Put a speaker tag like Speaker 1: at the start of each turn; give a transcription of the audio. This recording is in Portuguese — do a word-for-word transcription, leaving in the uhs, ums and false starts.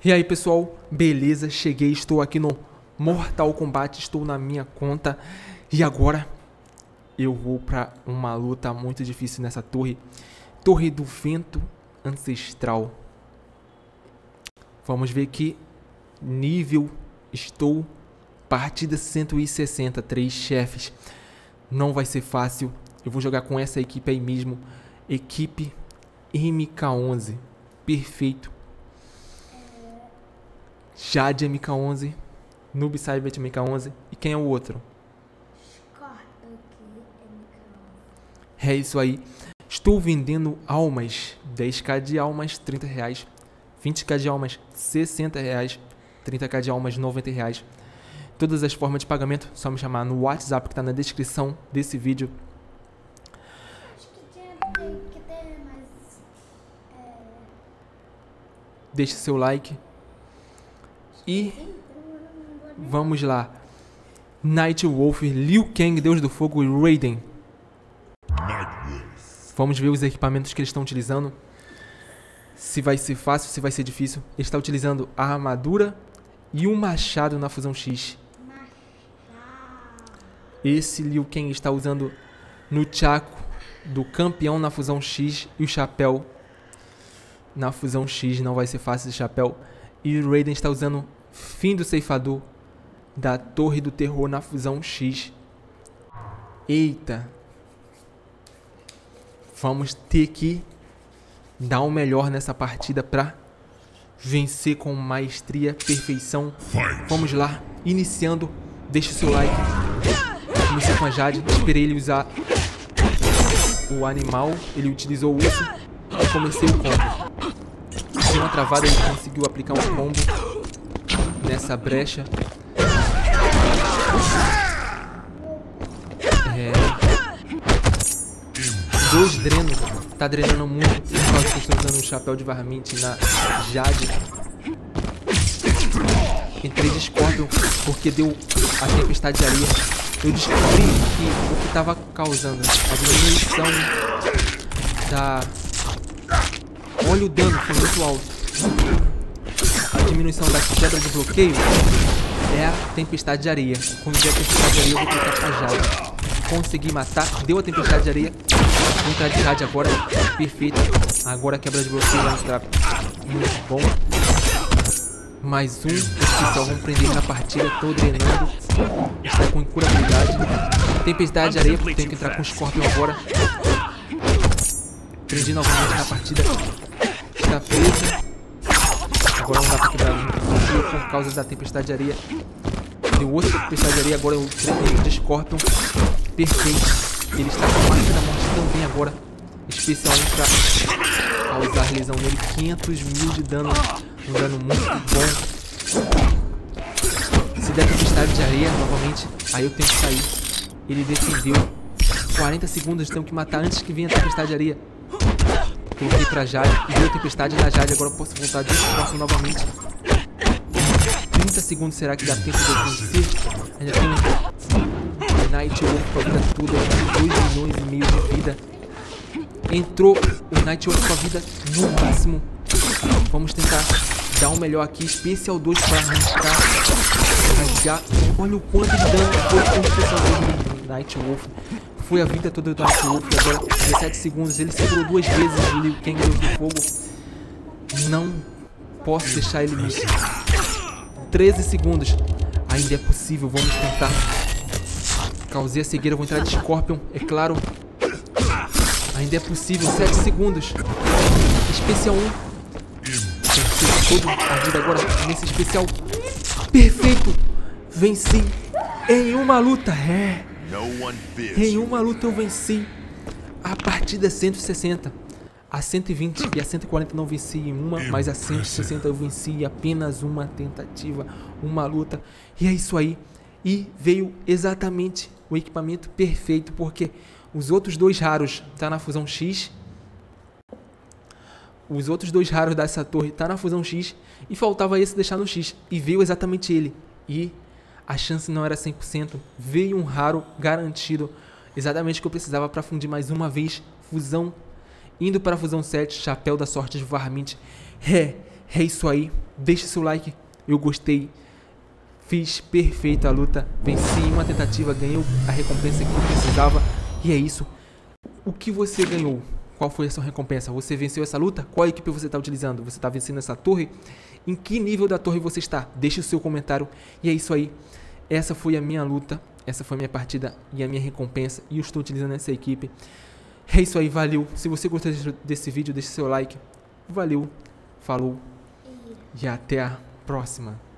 Speaker 1: E aí pessoal, beleza? Cheguei, estou aqui no Mortal Kombat, estou na minha conta. E agora eu vou pra uma luta muito difícil nessa torre. Torre do Vento Ancestral. Vamos ver que nível estou. Partida cento e sessenta, três chefes. Não vai ser fácil. Eu vou jogar com essa equipe aí mesmo. Equipe M K onze. Perfeito. Jade M K onze. Noob Saibot M K onze. E quem é o outro? É isso aí. Estou vendendo almas. dez k de almas, trinta reais. vinte k de almas, sessenta reais. trinta k de almas, noventa reais. Todas as formas de pagamento, só me chamar no WhatsApp que está na descrição desse vídeo.
Speaker 2: Acho que tinha que ter mais... É...
Speaker 1: Deixe seu like. E vamos lá. Nightwolf, Liu Kang, Deus do Fogo e Raiden. Vamos ver os equipamentos que eles estão utilizando. Se vai ser fácil, se vai ser difícil. Ele está utilizando a armadura e um machado na fusão X. Esse Liu Kang está usando no Chaco do campeão na fusão X e o chapéu na fusão X. Não vai ser fácil esse chapéu. E o Raiden está usando fim do ceifador da Torre do Terror na fusão X. Eita. Vamos ter que dar o melhor nessa partida para vencer com maestria, perfeição. Vamos lá. Iniciando. Deixe o seu like. Comecei com a Jade. Esperei ele usar o animal. Ele utilizou o urso. E comecei o combo. Deu uma travada, ele conseguiu aplicar um combo nessa brecha. É. Dois drenos. Tá drenando muito. Por causa que eu estou usando um chapéu de varminte na Jade. Entrei de Scorpion porque deu a tempestade de areia. Eu descobri que o que estava causando a diminuição da... Olha o dano, foi muito alto. A diminuição da quebra de bloqueio é a tempestade de areia. Quando der a tempestade de areia, eu vou tentar com a Jade. Consegui matar, deu a tempestade de areia. Vou entrar de Jade agora, perfeito. Agora a quebra de bloqueio vai entrar muito bom. Mais um especial, vamos prender na partida. Estou drenando. Está com incurabilidade. Tempestade de areia, tenho que entrar com o Scorpion agora. Prendi novamente na partida. Está presa. Agora não dá pra quebrar muito por causa da tempestade de areia. Deu outra tempestade de areia, agora eu treinei de Scorpion. Perfeito. Ele está com a marca da morte também agora. Especial pra causar lesão nele. quinhentos mil de dano. Um dano muito bom. Se der tempestade de areia novamente, aí eu tenho que sair. Ele defendeu. quarenta segundos, tenho que matar antes que venha a tempestade de areia. Coloquei pra Jade e deu a tempestade na Jade. Agora eu posso voltar de Scorpion novamente. trinta segundos, será que dá tempo de eu vencer? Ainda tem Nightwolf com a vida toda. dois milhões e meio de vida. Entrou o Nightwolf com a vida no máximo. Vamos tentar dar o melhor aqui. Especial dois para arrancar. Já, olha o quanto de dano foi com o especial dois do Nightwolf. Foi a vida toda do Nightwolf. Agora dezessete segundos. Ele segurou duas vezes o Liu Kang, Deus do Fogo. Não posso deixar ele me... treze segundos. Ainda é possível. Vamos tentar. Causei a cegueira. Vou entrar de Scorpion. É claro. Ainda é possível. sete segundos. Especial um. Todo a vida agora nesse especial. Perfeito. Venci. Em uma luta. É. Em uma luta eu venci a partida cento e sessenta. A cento e vinte e a cento e quarenta não venci em uma, mas a cento e sessenta eu venci em apenas uma tentativa, uma luta. E é isso aí. E veio exatamente o equipamento perfeito, porque os outros dois raros tá na fusão X. Os outros dois raros dessa torre tá na fusão X e faltava esse deixar no X. E veio exatamente ele. E a chance não era cem por cento. Veio um raro garantido. Exatamente o que eu precisava para fundir mais uma vez. Fusão. Indo para a fusão sete. Chapéu da sorte de Varmint. É, é isso aí. Deixe seu like. Eu gostei. Fiz perfeita a luta. Venci em uma tentativa. Ganhei a recompensa que eu precisava. E é isso. O que você ganhou? Qual foi a sua recompensa? Você venceu essa luta? Qual equipe você está utilizando? Você está vencendo essa torre? Em que nível da torre você está? Deixe o seu comentário. E é isso aí. Essa foi a minha luta. Essa foi a minha partida e a minha recompensa. E eu estou utilizando essa equipe. É isso aí. Valeu. Se você gostou desse vídeo, deixe seu like. Valeu. Falou. E até a próxima.